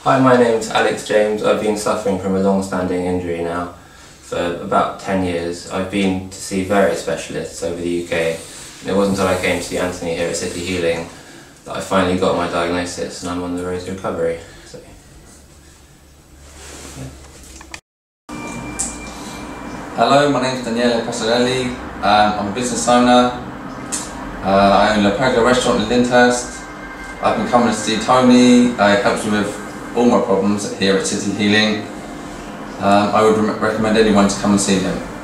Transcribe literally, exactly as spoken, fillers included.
Hi, my name's Alex James. I've been suffering from a long-standing injury now for about ten years. I've been to see various specialists over the U K. And it wasn't until I came to see Anthony here at City Healing that I finally got my diagnosis and I'm on the road to recovery. So, yeah. Hello, my name is Daniele Pasarelli. Um, I'm a business owner. Uh, I own a Pergola restaurant in Lyndhurst. I've been coming to see Tony. Uh, he helps me with all my problems here at City Healing. Um, I would re recommend anyone to come and see him.